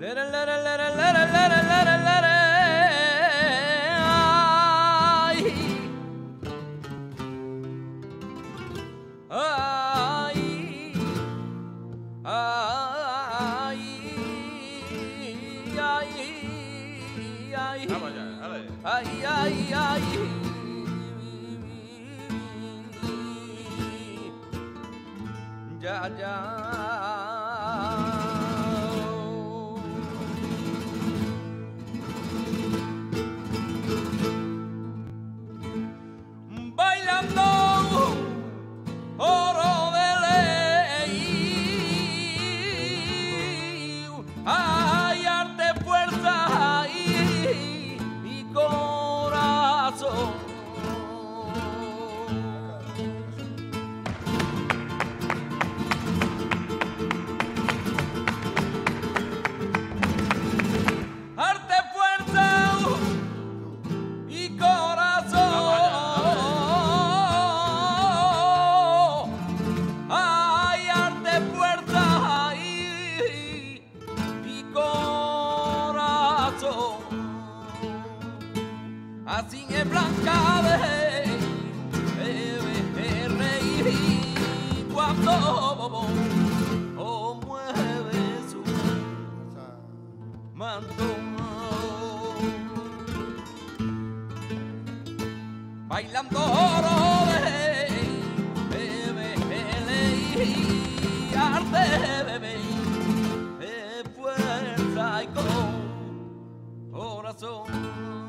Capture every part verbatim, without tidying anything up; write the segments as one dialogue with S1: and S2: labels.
S1: Bailando oro de bebé, y arte bebé, de fuerza y corazón.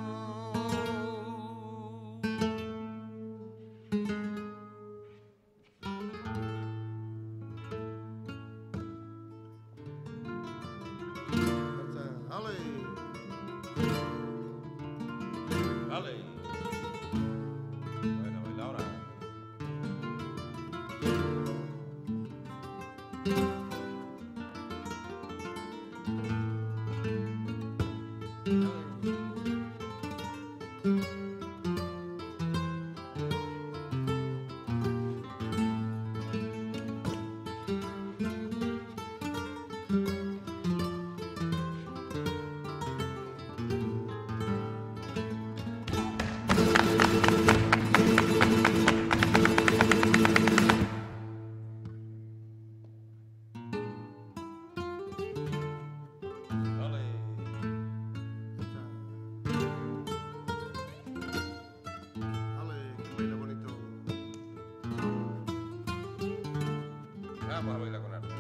S2: Vamos a bailar con arte.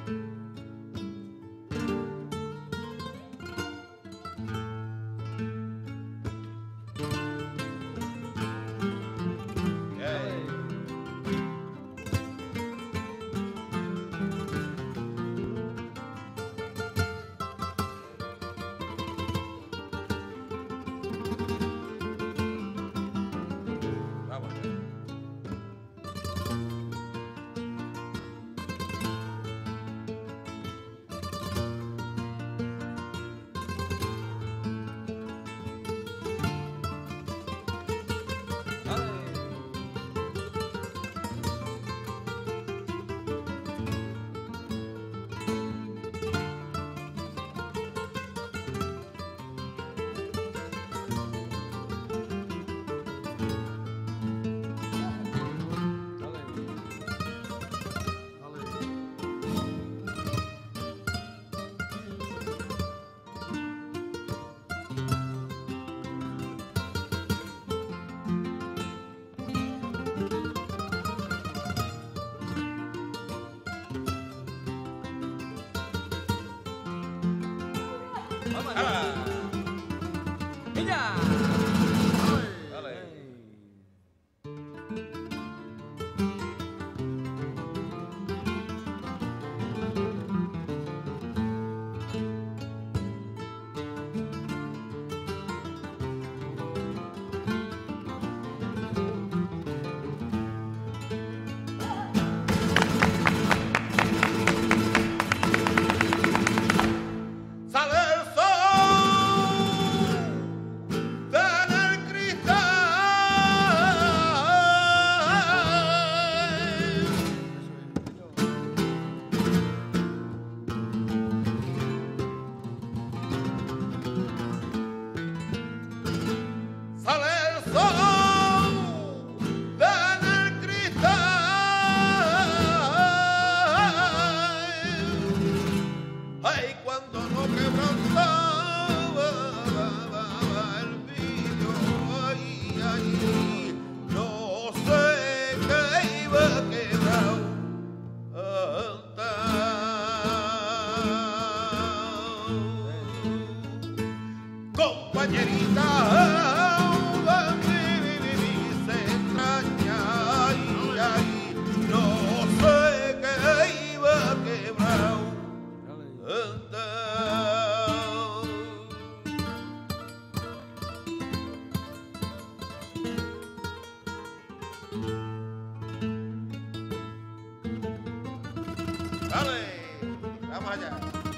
S2: Dale, vamos allá.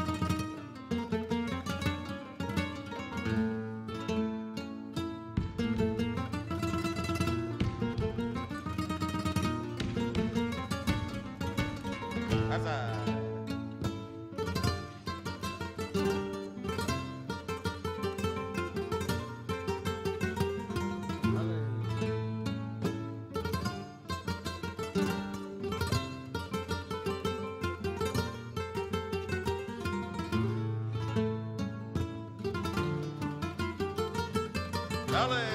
S2: Pasa. Dale.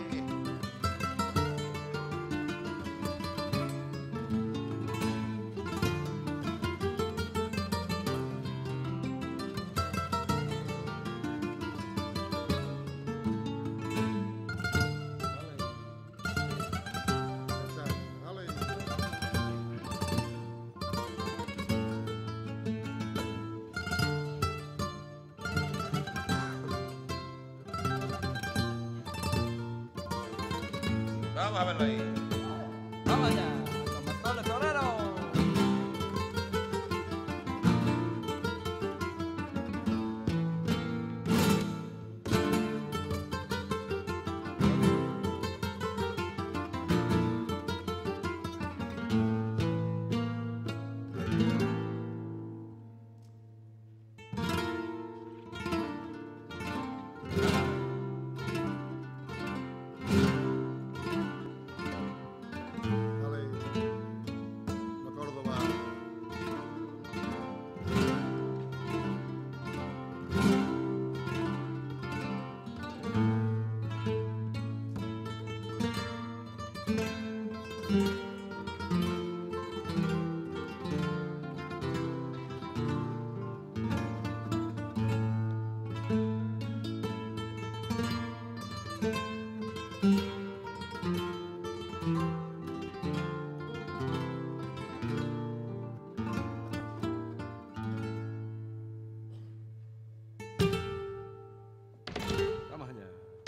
S2: Vamos a verlo ahí.
S1: Vamos allá, con Bartolo Torero. Vamos allá.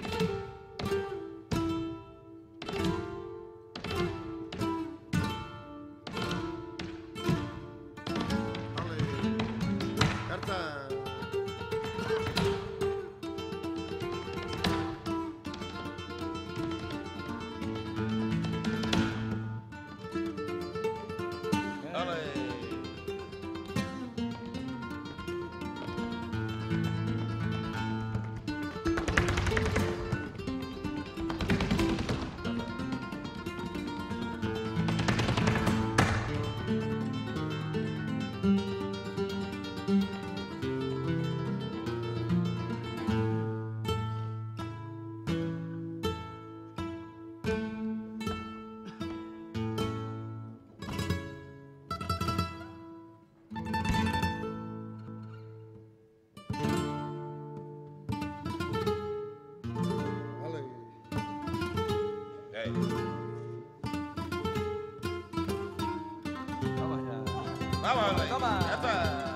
S2: Vamos, dale.
S1: Toma.
S2: Ya está.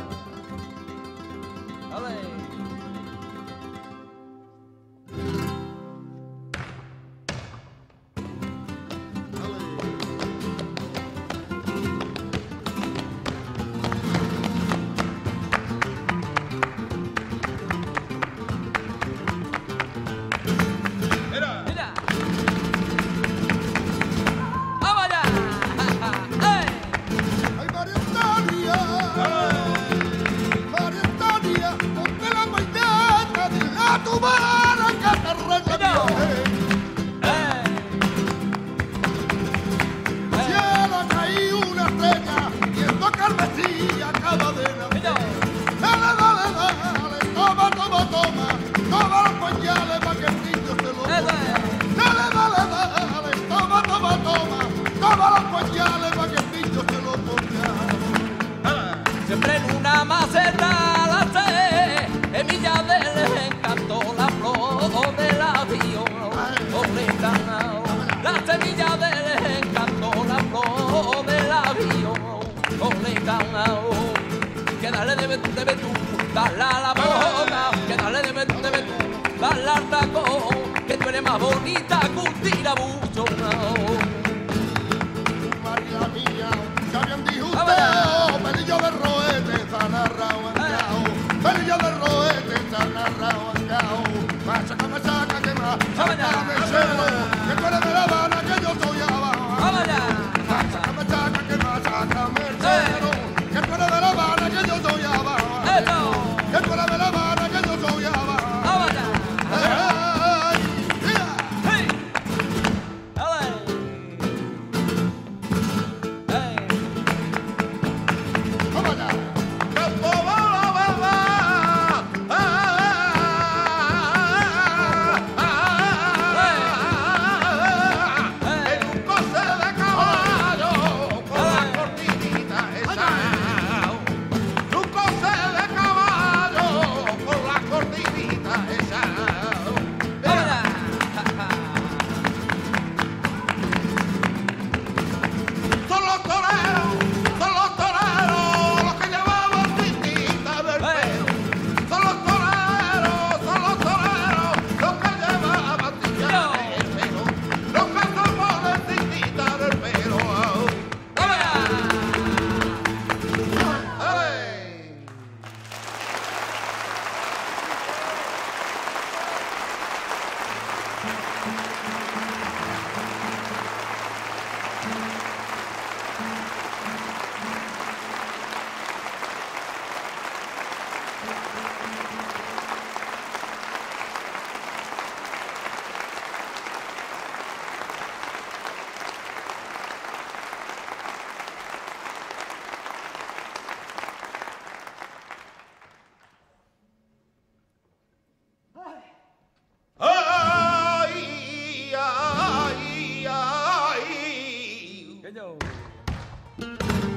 S1: Dale.
S2: Mira.
S1: Mira. Vamos allá. ¡Ey!
S3: ¡Ay, María Antonia! María Antonia, ponte la mañana, dile a tu madre que te arregla bien. Cielo, caí una estrella, viendo carmesí acaba de nacer. Dale, dale, dale, toma, toma, toma, toma los pañales para que el niño se lo ponga. Dale, dale, dale, toma, toma, toma, toma los pañales para que el niño se lo ponga.
S1: Siempre en una maceta la sé, semilla del encanto, la flor de la viola, orejao. La semilla del encanto, la flor de la viola, orejao. Que dale debe tú, debe tú, dale a la boca, que dale debe tú, debe tú, dale al tacón, que tú eres más bonita que un tirabucho.
S3: María mía, ya bien dijo usted, pelillo de rojo.
S1: Dios.